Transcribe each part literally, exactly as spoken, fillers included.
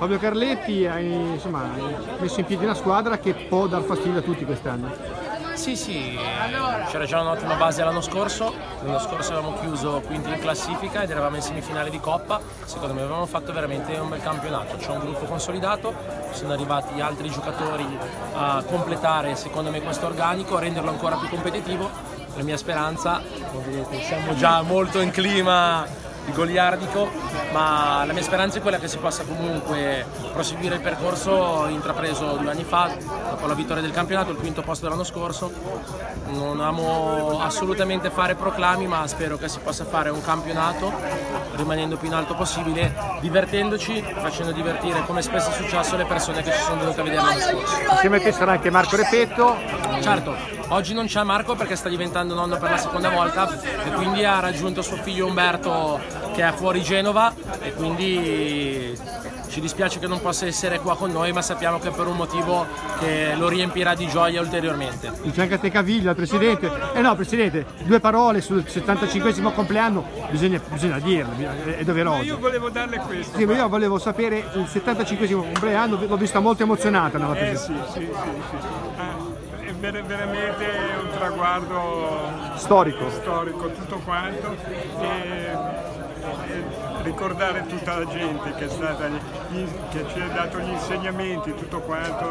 Fabio Carletti, hai, insomma, hai messo in piedi una squadra che può dar fastidio a tutti quest'anno. Sì, sì, c'era già un'ottima base l'anno scorso, l'anno scorso avevamo chiuso quinti in classifica ed eravamo in semifinale di Coppa, secondo me avevamo fatto veramente un bel campionato, c'è un gruppo consolidato, sono arrivati altri giocatori a completare secondo me questo organico, a renderlo ancora più competitivo. La mia speranza, come vedete siamo già molto in clima di goliardico, ma la mia speranza è quella che si possa comunque proseguire il percorso intrapreso due anni fa, dopo la vittoria del campionato, il quinto posto dell'anno scorso. Non amo assolutamente fare proclami, ma spero che si possa fare un campionato rimanendo più in alto possibile, divertendoci, facendo divertire, come spesso è successo, le persone che ci sono venute a vedere l'anno scorso. Insieme a te sarà anche Marco Repetto. Certo, oggi non c'è Marco perché sta diventando nonno per la seconda volta e quindi ha raggiunto suo figlio Umberto che è fuori Genova e quindi ci dispiace che non possa essere qua con noi, ma sappiamo che è per un motivo che lo riempirà di gioia ulteriormente. Dice anche a te Caviglia, il Presidente. Eh no, Presidente, due parole sul settantacinquesimo compleanno, bisogna, bisogna dirle, è doveroso. Io volevo darle questo. Sì, ma io volevo sapere, il settantacinquesimo compleanno, l'ho vista molto emozionata nella Eh presentazione. sì, sì, sì, sì. Ah, è ver veramente un traguardo Storico. storico tutto quanto. E, ricordare tutta la gente che, è stata, che ci ha dato gli insegnamenti, tutto quanto.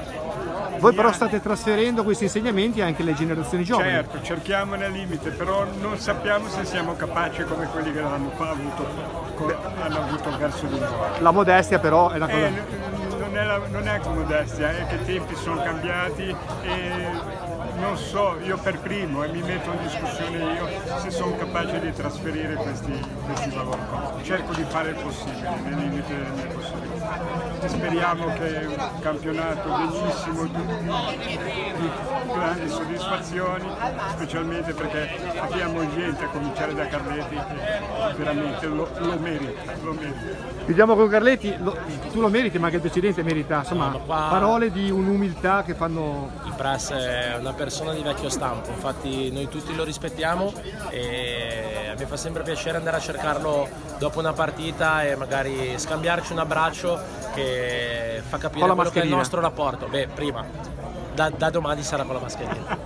Voi però state trasferendo questi insegnamenti anche alle generazioni giovani. Certo, cerchiamo nel limite, però non sappiamo se siamo capaci come quelli che l'anno fa avuto, hanno avuto verso di noi. La modestia però è una cosa... Eh, non, è la, non è modestia, è che i tempi sono cambiati e non so, io per primo e mi metto in discussione io se sono capace di trasferire questi, questi valori. Cerco di fare il possibile, nel limite del mio possibile. Speriamo che un campionato degnissimo di, di grandi soddisfazioni, specialmente perché abbiamo gente, a cominciare da Carletti, che veramente lo, lo merita, lo merita. Chiudiamo con Carletti, lo, tu lo meriti, ma anche il Presidente merita, insomma, No, qua... parole di un'umiltà che fanno... Il Pras è una persona di vecchio stampo, infatti noi tutti lo rispettiamo e a me fa sempre piacere andare a cercarlo dopo una partita e magari scambiarci un abbraccio che fa capire quello che è il nostro rapporto. Beh, prima, da, da domani sarà con la mascherina.